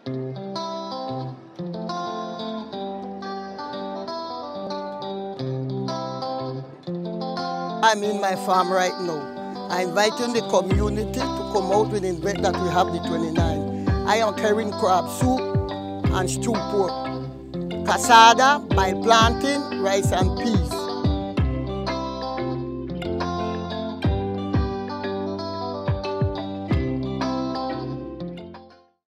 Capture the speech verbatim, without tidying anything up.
I'm in my farm right now. I invite the community to come out with the event that we have the twenty-ninth. I am carrying crab soup and stew pork, cassava, by planting, rice and peas.